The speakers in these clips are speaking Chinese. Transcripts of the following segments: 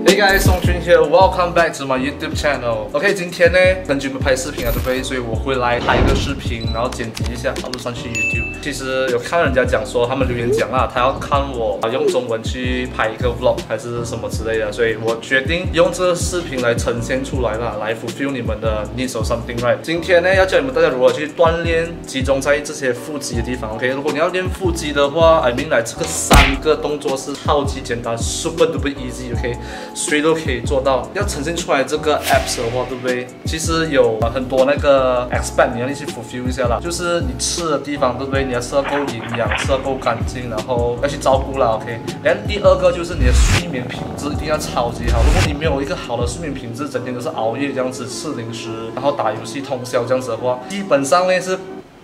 Hey guys, Song Chun here. Welcome back to my YouTube channel. OK， 今天呢，很久不拍视频了，对不对？所以我会来拍一个视频，然后剪辑一下，upload上去 YouTube。其实有看人家讲说，他们留言讲啦，他要看我用中文去拍一个 vlog 还是什么之类的，所以我决定用这个视频来呈现出来啦，来 fulfill 你们的 needs or something right。今天呢，要教你们大家如何去锻炼，集中在这些腹肌的地方。OK， 如果你要练腹肌的话 ，I mean 来这个3个动作是超级简单 ，super duper easy。OK。谁都可以做到。要呈现出来这个 apps 的话，对不对？其实有很多那个 aspect 你要去 fulfill 一下啦，就是你吃的地方，对不对？你要吃得够营养，吃得够干净，然后要去照顾啦。OK。然后第二个就是你的睡眠品质一定要超级好。如果你没有一个好的睡眠品质，整天都是熬夜这样子，吃零食，然后打游戏通宵这样子的话，基本上呢是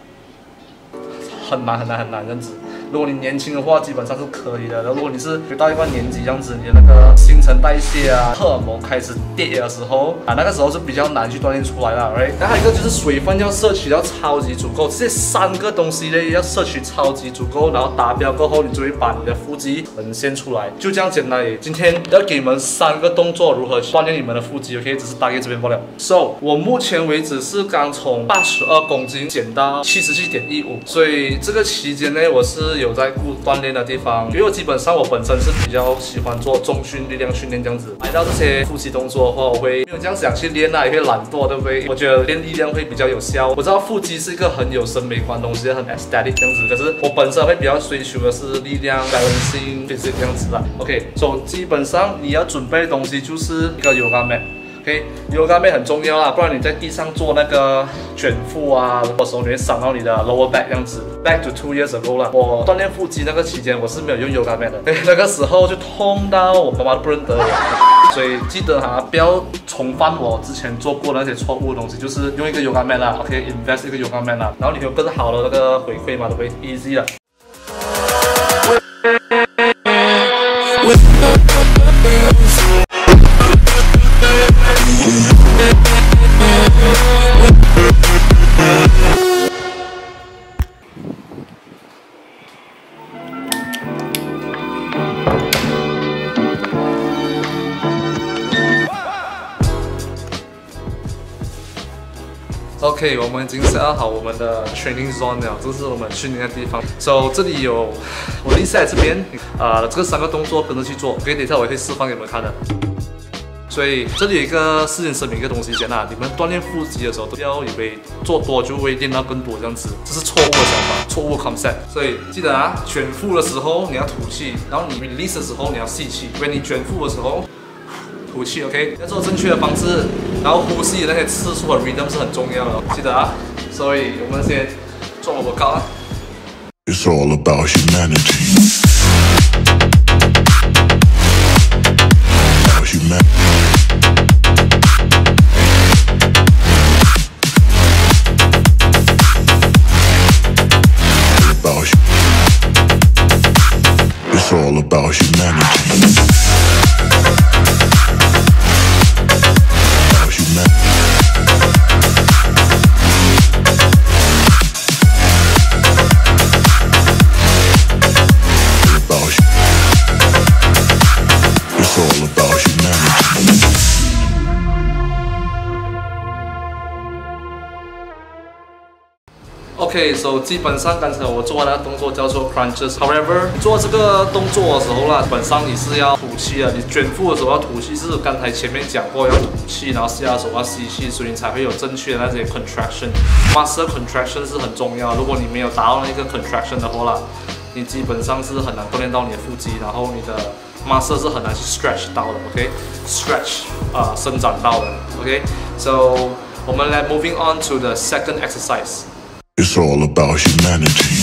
很难这样子。如果你年轻的话，基本上是可以的。然后如果你是到一段年纪这样子，你的那个新陈代谢啊、荷尔蒙开始跌的时候啊，那个时候是比较难去锻炼出来的 ，right？ 然后还有一个就是水分要摄取到超级足够，这3个东西呢要摄取超级足够，然后达标过后，你就会把你的腹肌呈现出来，就这样简单而已。今天要给你们3个动作如何去锻炼你们的腹肌 ，OK？ 只是大概这边不了。So， 我目前为止是刚从82公斤减到77.15，所以这个期间呢，我是有在顾锻炼的地方，因为我基本上我本身是比较喜欢做重训力量训练这样子。来到这些腹肌动作的话，我会没有这样想去练啊，也会懒惰，对不对？我觉得练力量会比较有效。我知道腹肌是一个很有审美观的东西，很 aesthetic 这样子，可是我本身会比较追求的是力量、balancing、physique 这样子啦。OK， 所以基本上你要准备的东西就是一个 yoga mat。OK，yoga mat 很重要啦，不然你在地上做那个卷腹啊，有时候你会伤到你的 lower back 这样子。Back to 2 years ago 啦，我锻炼腹肌那个期间，我是没有用 yoga mat 的。那个时候就痛到我妈妈都不认得我，所以记得哈，不要重犯我之前做过那些错误的东西，就是用一个 yoga mat 啦 ，OK，invest 一个 yoga mat 啦，然后你有更好的那个回馈嘛，对不对 ？Easy 了。OK， 我们已经set up好我们的 training zone 了，这是我们训练的地方。So 这里有我的 set 这边，这个3个动作跟着去做。OK， 等一下我会示范给你们看的。所以这里有一个事先声明一个东西先啦，你们锻炼腹肌的时候都不要以为做多就会练到更多这样子，这是错误的想法，错误的 concept。所以记得啊，卷腹的时候你要吐气，然后你 release 的时候你要吸气。因为你卷腹的时候吐气 ，OK， 要做正确的方式，然后呼吸的那些次数和 rhythm 是很重要的，记得啊。所以我们先做我们高啊。It's all about humanity. About humanity. It's all about humanity. OK，so 基本上刚才我做完那个动作叫做 crunches。However， 你做这个动作的时候啦，基本上你是要吐气的。你卷腹的时候要吐气，是刚才前面讲过要吐气，然后下的时候要吸气，所以你才会有正确的那些 contraction。Muscle contraction 是很重要。如果你没有达到那个 contraction 的话啦，你基本上是很难锻炼到你的腹肌，然后你的 muscle 是很难去 stretch 到的。OK，stretch 伸展到的。OK，so 我们来 moving on to the second exercise。It's all about humanity.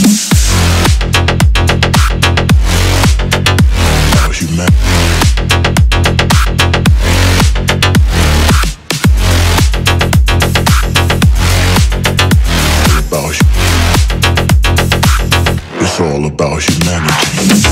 About humanity. It's all about humanity.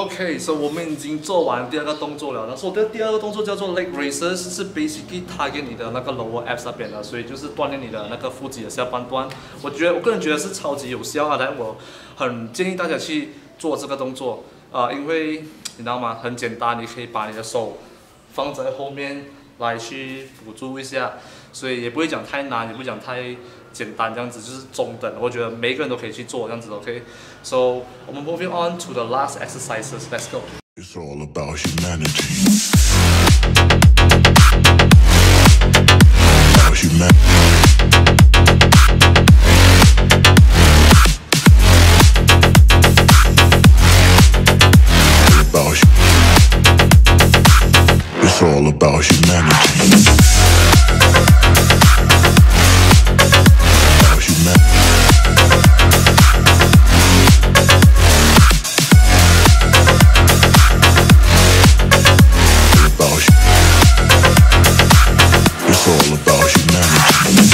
OK，so 我们已经做完第2个动作了。然后第2个动作叫做 leg raises， 是 basically target 你的那个 lower abs 那边的，所以就是锻炼你的那个腹肌的下半段。我个人觉得是超级有效啊，但我很建议大家去做这个动作因为你知道吗？很简单，你可以把你的手放在后面来去辅助一下，所以也不会讲太难，也不会讲太简单，这样子就是中等。我觉得每一个人都可以去做这样子 ，OK？So 我们 moving on to the last exercises. Let's go. It's all about humanity. About humanity. It's all about humanity. About humanity. It's all about humanity.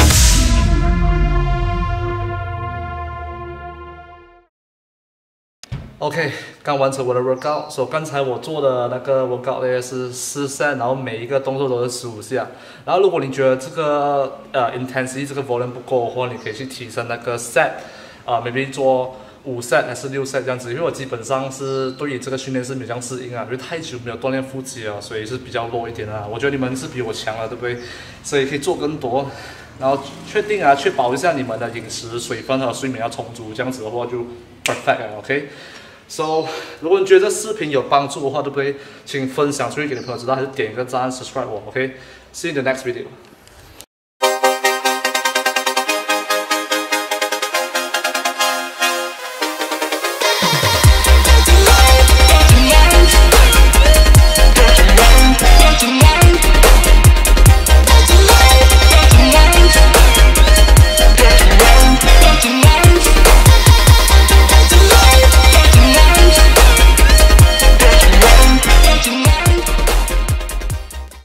OK， 刚完成我的 workout， 所以刚才我做的那个 workout 呢是4 set， 然后每一个动作都是15下。然后如果你觉得这个intensity 这个 volume 不够的话，你可以去提升那个 set，maybe 做5 set 还是6 set 这样子。因为我基本上是对于这个训练是没这样适应啊，因为太久没有锻炼腹肌了，所以是比较弱一点啊。我觉得你们是比我强了，对不对？所以可以做更多。然后确保一下你们的饮食、水分和睡眠要充足，这样子的话就 perfect 了 ，OK？So， 如果你觉得这视频有帮助的话，对不对？请分享出去给你朋友知道，还是点一个赞 ，subscribe 我 ，OK？See you in the next video.